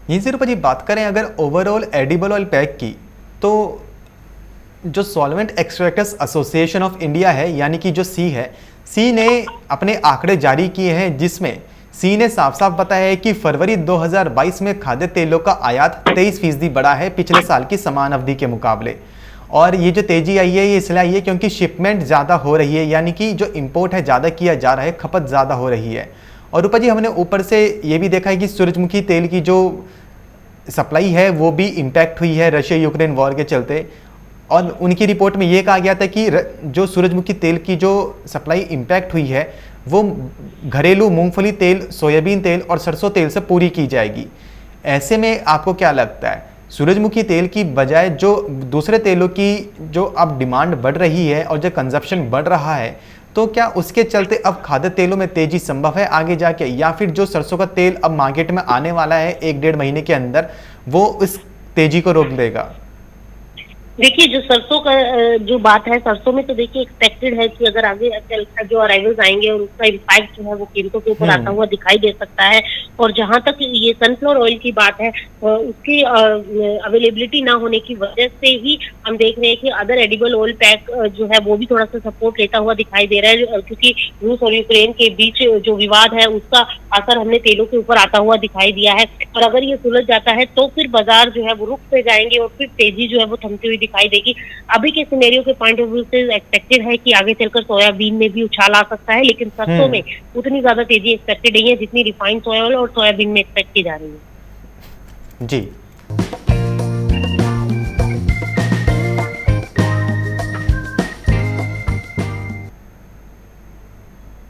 यहीं से रूपा जी बात करें अगर ओवरऑल एडिबल ऑयल पैक की, तो जो Solvent Extractors Association of India है यानी कि जो सी है, सी ने अपने आंकड़े जारी किए हैं जिसमें सी ने साफ साफ बताया है कि फरवरी 2022 में खाद्य तेलों का आयात 23% बढ़ा है पिछले साल की समान अवधि के मुकाबले। और ये जो तेजी आई है ये इसलिए आई है क्योंकि शिपमेंट ज़्यादा हो रही है, यानी कि जो इंपोर्ट है ज़्यादा किया जा रहा है, खपत ज़्यादा हो रही है। और रूपा जी हमने ऊपर से ये भी देखा है कि सूरजमुखी तेल की जो सप्लाई है वो भी इम्पैक्ट हुई है रशिया यूक्रेन वॉर के चलते। और उनकी रिपोर्ट में ये कहा गया था कि जो सूरजमुखी तेल की जो सप्लाई इम्पैक्ट हुई है वो घरेलू मूंगफली तेल, सोयाबीन तेल और सरसों तेल से पूरी की जाएगी। ऐसे में आपको क्या लगता है, सूरजमुखी तेल की बजाय जो दूसरे तेलों की जो अब डिमांड बढ़ रही है और जो कंजप्शन बढ़ रहा है, तो क्या उसके चलते अब खाद्य तेलों में तेजी संभव है आगे जाके, या फिर जो सरसों का तेल अब मार्केट में आने वाला है 1-1.5 महीने के अंदर वो इस तेजी को रोक देगा? देखिए, जो सरसों का जो बात है, सरसों में तो देखिए एक्सपेक्टेड है कि अगर आगे जो अराइवल्स आएंगे और उसका इम्पैक्ट जो है वो कीमतों के ऊपर आता हुआ दिखाई दे सकता है। और जहां तक ये सनफ्लावर ऑयल की बात है, उसकी अवेलेबिलिटी ना होने की वजह से ही हम देख रहे हैं कि अदर एडिबल ऑयल पैक जो है वो भी थोड़ा सा सपोर्ट लेता हुआ दिखाई दे रहा है, क्योंकि रूस और यूक्रेन के बीच जो विवाद है उसका असर हमने तेलों के ऊपर आता हुआ दिखाई दिया है। और अगर ये सुलझ जाता है तो फिर बाजार जो है वो रुक पे जाएंगे और फिर तेजी जो है वो थमती हुई दिखाई देगी। अभी के सिनेरियो के पॉइंट ऑफ व्यू से एक्सपेक्टेड है कि आगे चलकर सोयाबीन में भी उछाल आ सकता है, लेकिन सरसों में उतनी ज्यादा तेजी एक्सपेक्टेड नहीं है जितनी रिफाइंड सोया ऑयल और सोयाबीन में एक्सपेक्ट की जा रही है। जी।